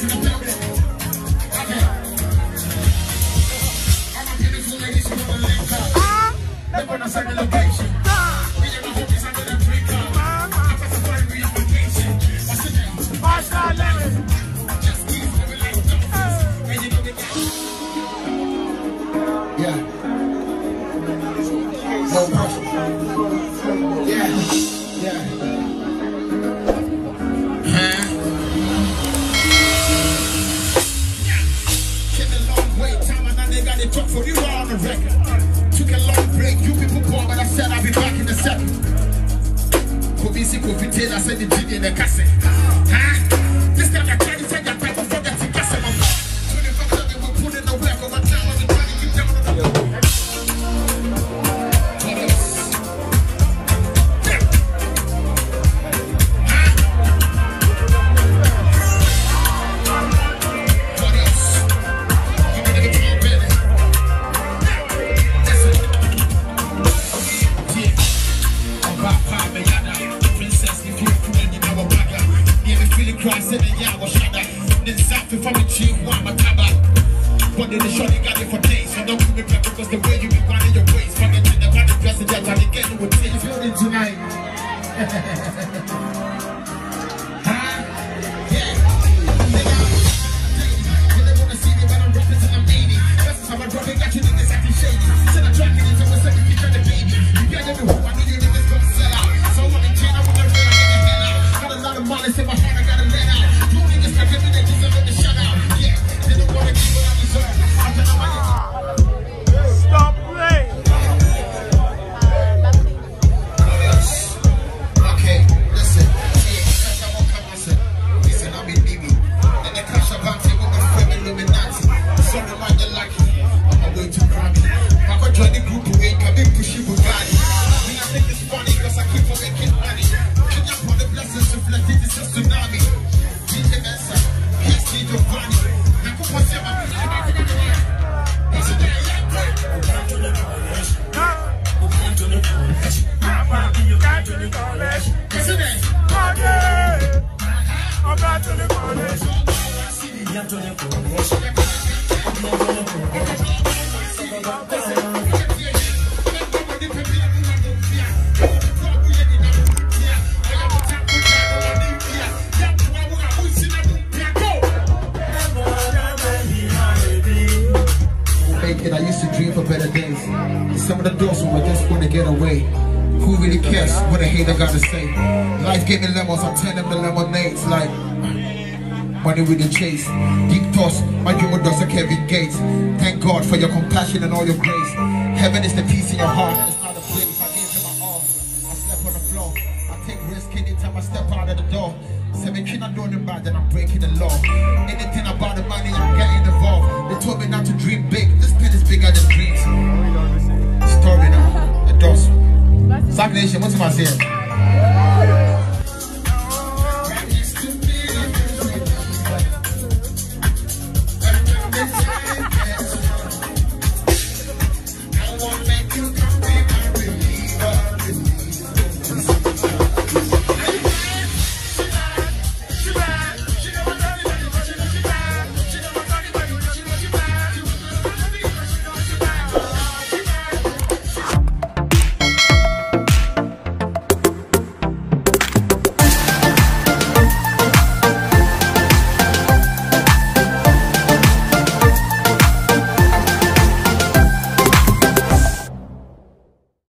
Took a long break, you people poor, but I said I'll be back in a second. I said the jig in the cassette. This time I tried to take that type of forget to cassette. 25 seconds, we'll put in the work over time. I'm trying to keep down on the road. But then the shorty got it for days. So don't put me back because the way you be running your waist. Fucking to the body dressing that trying to get you a taste. Feeling tonight. Yeah. They wanna see me, but I'm rapping till I'm 80. That's how I drop it, got you niggas acting shady. Said I'm tracking it, so it's like you trying to baby. You got every hope, I know you niggas gonna sell out. So I'm in jail, I wanna real get the hell out. Got a lot of money, in my heart, I gotta let out. You niggas got every day, just let the shut out. Yeah, they don't wanna keep what I deserve. Stop playing. Okay, listen. Listen, I'm in Bibi. And the cash about it with my friend Illuminati. Sorry, man, you're lucky. On my way to Grammy. I got join the group away, can be pushing Bugatti. Me, I think it's funny because I keep on making money. Can you put the blessings reflected? This is tsunami. DJ Mensa, here's DJ Giovanni. I could put some of I used to dream for better days. Some of the doors were just want to get away. Who really cares what a hater gotta say? Life gave me lemons, I'm turning them to lemonades. Like money with the chase. Deep thoughts, my humor does a Kevin Gates. Thank God for your compassion and all your grace. Heaven is the peace in your heart. It's not a place. I gave him my all. I slept on the floor. I take risk anytime I step out of the door. 17, I'm doing it bad, then I'm breaking the law. Anything about the money, I'm getting involved. They told me not to dream big. This pen is bigger than dreams. Story now. It does. Stagnation, what's my saying?